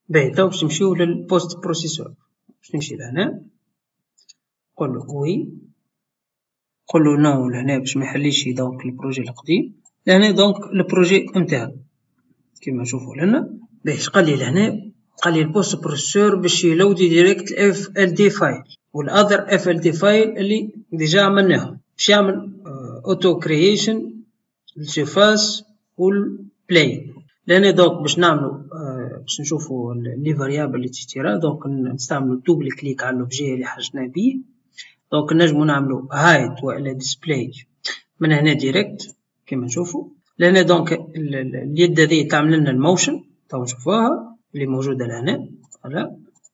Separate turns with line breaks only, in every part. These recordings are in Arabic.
باهي تو باش نمشيو للبوست بروسيسور. باش نمشي لهنا نقول له وي، نقول له نو لهنا باش ما يحليش دونك البروجي القديم. لهنا دونك البروجي نتاعو كيما نشوفو لهنا. باش قال لي لهنا، قال لي البوست بروسيسور باش يلودي ديريكت الاف ال دي فايل والاذر اف ال دي فايل اللي ديجا عملناهم، باش يعمل اوتو كرييشن للسيرفاس والبلاي. لهنا دونك باش نعملو باش نشوفو لي فاريابل اللي تشترا. دونك نستعملو دوبل كليك على لوبجي اللي حاجنا بيه. دونك نجمو نعملو هايد والا ديسبلاي من هنا ديريكت كيما نشوفو. لهنا دونك اليد هذه تعمل لنا الموشن، تو نشوفوها اللي موجوده لهنا. فوالا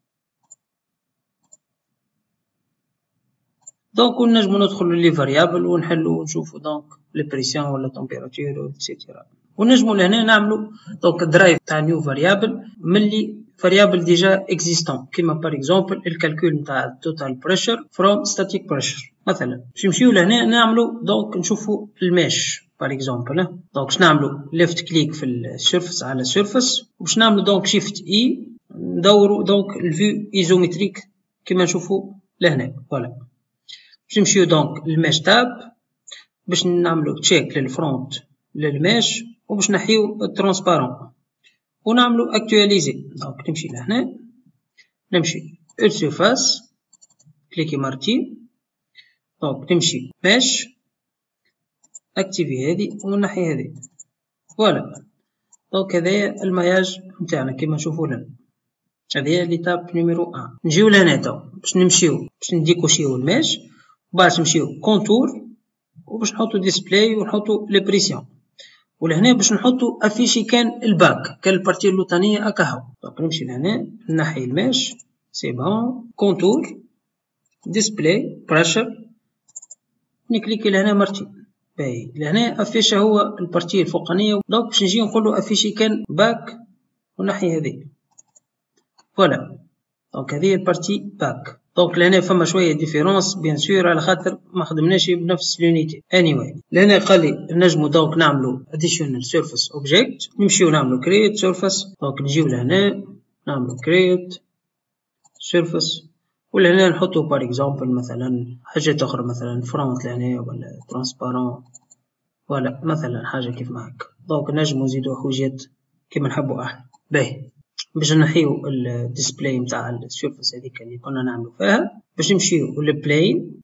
دونك نجمو ندخلو لي فاريابل ونحلو ونشوفو دونك لي بريسيون ولا تمبيراتور اكسيتيرا. ونجمو لهنا نعملو دونك درايف تاع نيو فاريابل ملي فاريابل ديجا اكزيستون، كيما بار اكزومبل الكالكول نتاع التوتال بريشر فروم ستاتيك بريشر مثلا. باش نمشيو لهنا نعملو دونك نشوفو الماش بار اكزومبل. دونك باش نعملو ليفت كليك في السيرفس على السيرفس، وباش نعملو دونك شيفت اي ندورو دونك الفيو ايزومتريك كيما نشوفو لهنا. فوالا باش نمشيو دونك للماش تاب باش نعملو تشيك للفرونت للماش، وباش نحيو الترانسبارون ونعملو اكتواليزي. دونك نمشي لهنا، نمشي السيرفاس كليكي مرتين، دونك نمشي ماش اكتيفي هذه ونحي هذه. فوالا دونك هذايا الماياج نتاعنا كيما نشوفو لنا. هذه ليتاب نيميرو 1. نجيو لهنا تو باش نمشيو باش نديكوشيو الماش، وبعد نمشيو كونتور وباش نحطو ديسبلاي ونحطو لي بريسيون، ولهنا باش نحطو افيشي كان الباك كان البارتي اللوطانيه هكا. دونك نمشي لهنا نحي الماش سي بون، كونتور ديسبلاي بريشر نكليكي لهنا مرتين. باهي لهنا افيشا هو البارتي الفوقانيه. دونك باش نجي نقولو افيشي كان باك ونحي هذه. فوالا دونك هذه البارتي باك. دونك لهنا فما شويه ديفيرونس بيان سور على خاطر ما خدمناش بنفس لونيتي. anyway لهنا قال لي نجمو دونك نعملو additional surface object، نمشيو نعملو create surface. دونك نجيو لهنا نعملو create surface، ولهنا نحطو بار اكزومبل مثلا حاجات اخرى مثلا فرونت لهنا ولا ترانسبارون ولا مثلا حاجه كيف ما هكا. دونك نجمو نزيدو حويجات كيما نحبو احنا. باهي باش نحيو الديسبلاي نتاع السيرفس هذيك اللي كنا نعملو فيها، باش نمشيو للبلاين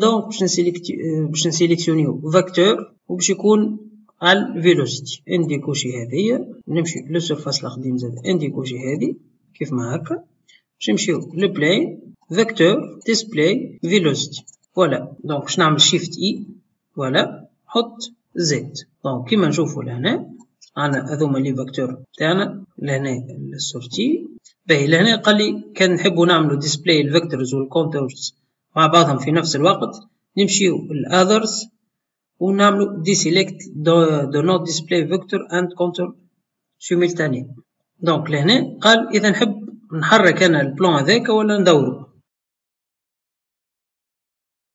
باش نسيليكسيونيو فاكتور وباش يكون على الفيلوسيتي. انديكوشي هذه، نمشي للسيرفاس القديم زاد انديكوشي هذه كيف ما هكا. باش نمشيو للبلاين فاكتور ديسبلاي فيلوسيتي. فوالا دونك باش نعمل شيفت اي. فوالا نحط زد. دونك كيما نشوفو لهنا عندنا هذوما لي فاكتور تاعنا لهنا السورتي. باهي لهنا قال لي كان نحبو نعملو ديسبلاي الفيكتورز والكونتورز مع بعضهم في نفس الوقت، نمشيو الاذرز ونعملو ديسيليكت دو نوت ديسبلاي فيكتور اند كونتور سيمultané. دونك لهنا قال اذا نحب نحرك انا البلان هذاك ولا ندورو.